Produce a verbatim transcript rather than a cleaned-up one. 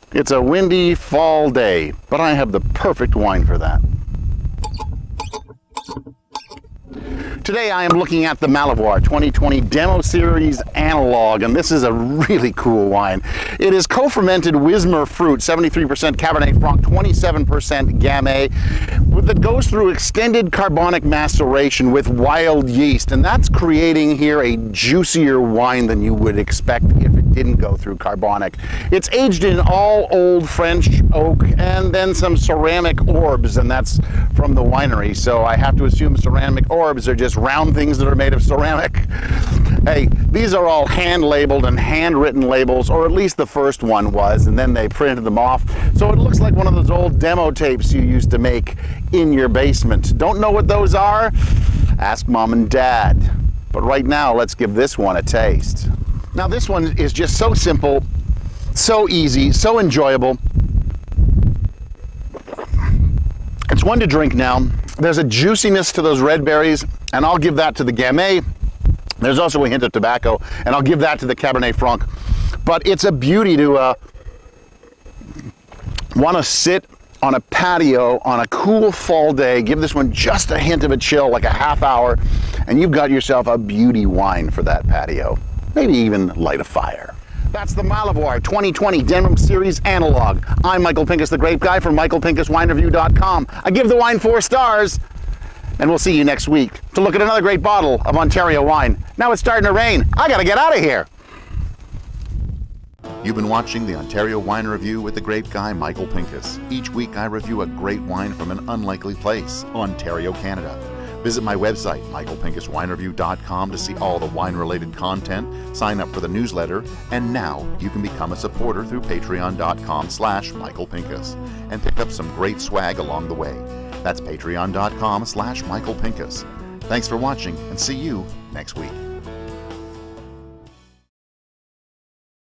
It's a windy fall day, but I have the perfect wine for that. Today I am looking at the Malivoire twenty twenty Demo Series Analog, and this is a really cool wine. It is co-fermented Wismer fruit, seventy-three percent Cabernet Franc, twenty-seven percent Gamay, that goes through extended carbonic maceration with wild yeast, and that's creating here a juicier wine than you would expect if it didn't go through carbonic. It's aged in all old French oak and then some ceramic orbs, and that's from the winery, so I have to assume ceramic orbs are just round things that are made of ceramic. Hey, these are all hand labeled and handwritten labels, or at least the first one was, and then they printed them off. So it looks like one of those old demo tapes you used to make in your basement. Don't know what those are? Ask mom and dad. But right now, let's give this one a taste. Now this one is just so simple, so easy, so enjoyable. It's one to drink now. There's a juiciness to those red berries, and I'll give that to the Gamay. There's also a hint of tobacco, and I'll give that to the Cabernet Franc. But it's a beauty to uh, want to sit on a patio on a cool fall day, give this one just a hint of a chill, like a half hour, and you've got yourself a beauty wine for that patio. Maybe even light a fire. That's the Malivoire twenty twenty Demo Series Analog. I'm Michael Pinkus, the Grape Guy from Michael Pinkus Wine Review dot com. I give the wine four stars, and we'll see you next week to look at another great bottle of Ontario wine. Now it's starting to rain. I gotta get out of here. You've been watching the Ontario Wine Review with the Grape Guy, Michael Pinkus. Each week I review a great wine from an unlikely place, Ontario, Canada. Visit my website, Michael Pinkus Wine Review dot com, to see all the wine-related content, sign up for the newsletter, and now you can become a supporter through patreon dot com slash Michael Pinkus and pick up some great swag along the way. That's patreon dot com slash Michael Pinkus. Thanks for watching, and see you next week.